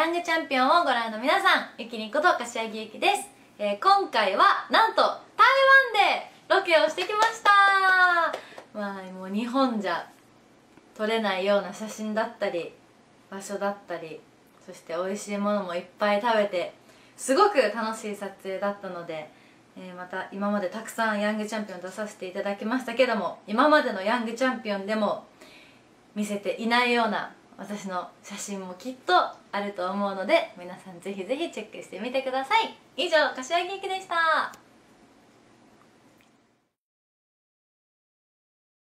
ヤングチャンピオンをご覧の皆さん、ゆきりこと柏木ゆきです。今回はなんと台湾でロケをしてきました。もう日本じゃ撮れないような写真だったり場所だったり、そして美味しいものもいっぱい食べてすごく楽しい撮影だったので、また今までたくさんヤングチャンピオン出させていただきましたけども、今までのヤングチャンピオンでも見せていないような私の写真もきっとあると思うので、皆さんぜひぜひチェックしてみてください。以上、柏木由紀でした。